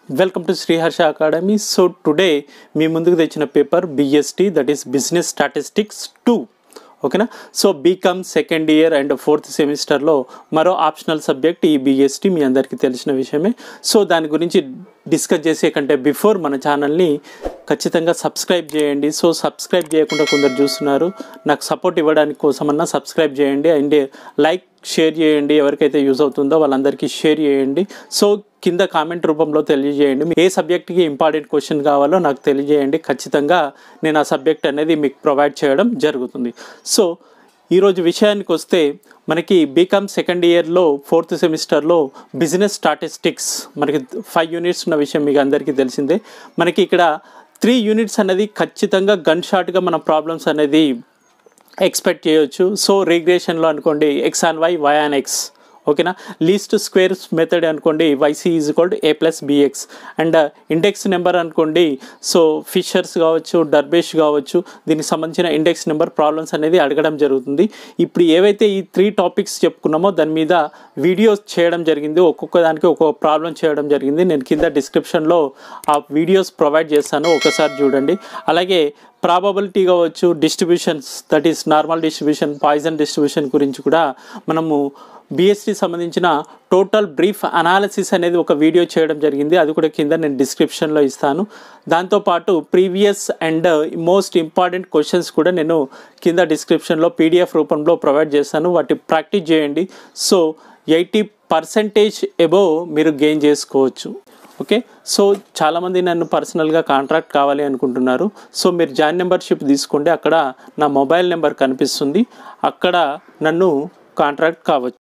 Welcome to Sriharsha Academy. So today మీ ముందుకు తెచ్చిన paper B.Sc, that is Business Statistics 2. ఓకేనా. So B Com second year and 4th సెమిస్టర్లో మరో ఆప్షనల్ సబ్జెక్ట్ ఈ B.Sc, మీ అందరికీ తెలిసిన విషయమే. సో దాని గురించి డిస్కస్ చేసే కంటే బిఫోర్ మన ఛానల్ని ఖచ్చితంగా సబ్స్క్రైబ్ చేయండి. సో సబ్స్క్రైబ్ చేయకుండా కొందరు చూస్తున్నారు, నాకు సపోర్ట్ ఇవ్వడానికి కోసమన్నా సబ్స్క్రైబ్ చేయండి అండ్ లైక్ షేర్ చేయండి. ఎవరికైతే యూజ్ అవుతుందో వాళ్ళందరికీ షేర్ చేయండి. సో కింద కామెంట్ రూపంలో తెలియజేయండి, ఏ సబ్జెక్ట్కి ఇంపార్టెంట్ క్వశ్చన్ కావాలో నాకు తెలియజేయండి. ఖచ్చితంగా నేను ఆ సబ్జెక్ట్ అనేది మీకు ప్రొవైడ్ చేయడం జరుగుతుంది. సో ఈరోజు విషయానికి వస్తే మనకి బీకామ్ సెకండ్ ఇయర్లో 4th సెమిస్టర్లో బిజినెస్ స్టాటిస్టిక్స్ మనకి 5 యూనిట్స్ ఉన్న విషయం మీకు అందరికీ తెలిసిందే. మనకి ఇక్కడ 3 యూనిట్స్ అనేది ఖచ్చితంగా గన్ షాట్గా మన ప్రాబ్లమ్స్ అనేది ఎక్స్పెక్ట్ చేయొచ్చు. సో రిగ్రెషన్లో అనుకోండి x and y and x, ఓకేనా. లీస్ట్ స్క్వేర్స్ మెథడ్ అనుకోండి yc = a + bx. And index number అనుకోండి, సో ఫిషర్స్ కావచ్చు, డర్బేష్ కావచ్చు, దీనికి సంబంధించిన ఇండెక్స్ నెంబర్ ప్రాబ్లమ్స్ అనేది అడగడం జరుగుతుంది. ఇప్పుడు ఏవైతే ఈ 3 టాపిక్స్ చెప్పుకున్నామో దాని మీద వీడియోస్ చేయడం జరిగింది, ఒక్కొక్క దానికి ఒక్కొక్క ప్రాబ్లం చేయడం జరిగింది. నేను కింద డిస్క్రిప్షన్లో ఆ వీడియోస్ ప్రొవైడ్ చేస్తాను, ఒకసారి చూడండి. అలాగే ప్రాబబిలిటీ కావచ్చు, distributions, that is normal distribution, Poisson distribution గురించి కూడా మనము B.Sc సంబంధించిన టోటల్ బ్రీఫ్ అనాలిసిస్ అనేది ఒక వీడియో చేయడం జరిగింది. అది కూడా కింద నేను డిస్క్రిప్షన్లో ఇస్తాను. దాంతోపాటు previous and most important questions కూడా నేను కింద డిస్క్రిప్షన్లో PDF రూపంలో ప్రొవైడ్ చేస్తాను, వాటి ప్రాక్టీస్ చేయండి. సో 80% అబోవ్ మీరు గెయిన్ చేసుకోవచ్చు. ఓకే. సో చాలామంది నన్ను పర్సనల్గా కాంట్రాక్ట్ కావాలి అనుకుంటున్నారు. సో మీరు జాయిన్ మెంబర్షిప్ తీసుకోండి, అక్కడ నా మొబైల్ నెంబర్ కనిపిస్తుంది, అక్కడ నన్ను కాంట్రాక్ట్ కావచ్చు.